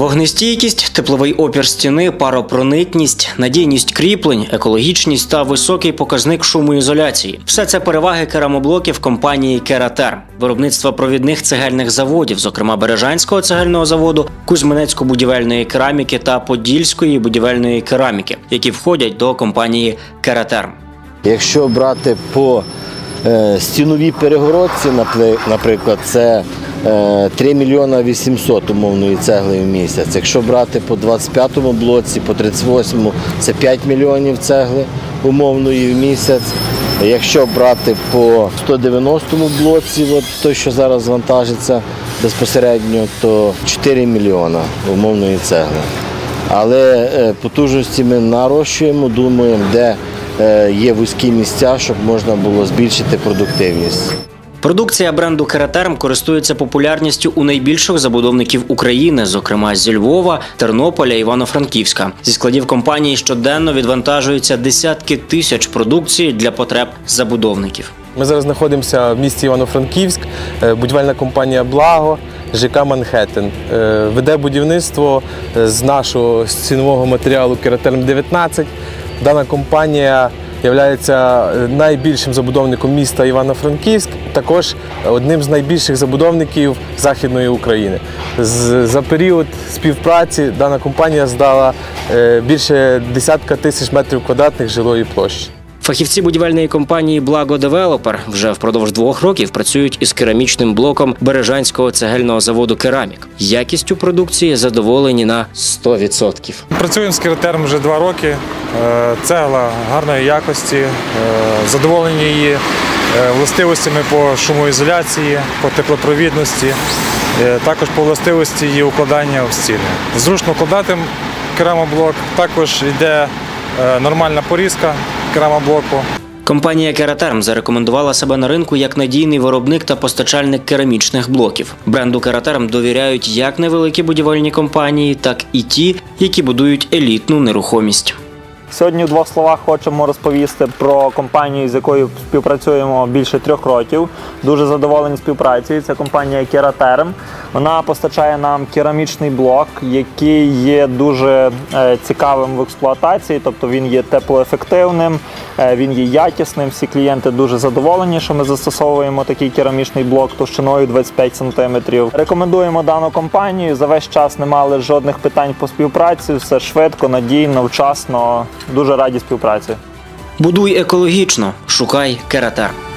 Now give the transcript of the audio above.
Вогнестійкість, тепловий опір стіни, паропроникність, надійність кріплень, екологічність та високий показник шумоізоляції – все це переваги керамоблоків компанії «Кератерм». Виробництва провідних цегельних заводів, зокрема Бережанського цегельного заводу, Кузьминецько-будівельної кераміки та Подільської будівельної кераміки, які входять до компанії «Кератерм». Якщо брати по стіновій перегородці, наприклад, це 3 мільйона 800 умовної цегли в місяць. Якщо брати по 25-му блоці, по 38-му – це 5 мільйонів цегли умовної в місяць. Якщо брати по 190-му блоці, от той, що зараз вантажиться безпосередньо, то 4 мільйона умовної цегли. Але потужності ми нарощуємо, думаємо, де є вузькі місця, щоб можна було збільшити продуктивність. Продукція бренду «Кератерм» користується популярністю у найбільших забудовників України, зокрема зі Львова, Тернополя, Івано-Франківська. Зі складів компанії щоденно відвантажуються десятки тисяч продукції для потреб забудовників. Ми зараз знаходимося в місті Івано-Франківськ, будівельна компанія «Благо», ЖК «Манхеттен». Веде будівництво з нашого стінового матеріалу «Кератерм-19». Дана компанія є найбільшим забудовником міста Івано-Франківськ, також одним з найбільших забудовників Західної України. За період співпраці дана компанія здала більше десятка тисяч метрів квадратних жилої площі. Фахівці будівельної компанії «Благо Девелопер» вже впродовж 2 років працюють із керамічним блоком Бережанського цегельного заводу «Керамік». Якістю продукції задоволені на 100%. Працюємо з «Кератерм» вже 2 роки. Цегла гарної якості, задоволені її властивостями по шумоізоляції, по теплопровідності, також по властивості її укладання в стіни. Зручно укладати керамоблок, також йде нормальна порізка керамоблоку. Компанія «Кератерм» зарекомендувала себе на ринку як надійний виробник та постачальник керамічних блоків. Бренду «Кератерм» довіряють як невеликі будівельні компанії, так і ті, які будують елітну нерухомість. Сьогодні в 2 словах хочемо розповісти про компанію, з якою співпрацюємо більше 3 років. Дуже задоволені співпрацею. Це компанія «Кератерм». Вона постачає нам керамічний блок, який є дуже цікавим в експлуатації, тобто він є теплоефективним, він є якісним. Всі клієнти дуже задоволені, що ми застосовуємо такий керамічний блок товщиною 25 см. Рекомендуємо дану компанію. За весь час не мали жодних питань по співпраці. Все швидко, надійно, вчасно. Дуже раді співпраці. Будуй екологічно, шукай «Кератерм».